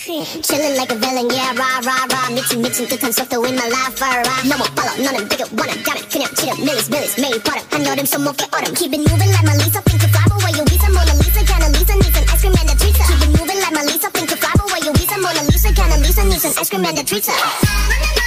Chillin' like a villain, yeah, rah, rah, rah. 미친 듯한 속도 in my life, rah. 너무 빨라, 너는 되게 원한다면 그냥 치는 밀리스 매일 버릇 한여름 손목에 얼음. Keep it moving like my Lisa, think to fly, but where you visa, Mona Lisa, kinda Lisa, needs an ice cream and a treat. Keep it moving like my Lisa, think to fly, but where you visa, Mona Lisa, kinda Lisa, needs an ice cream and a treat.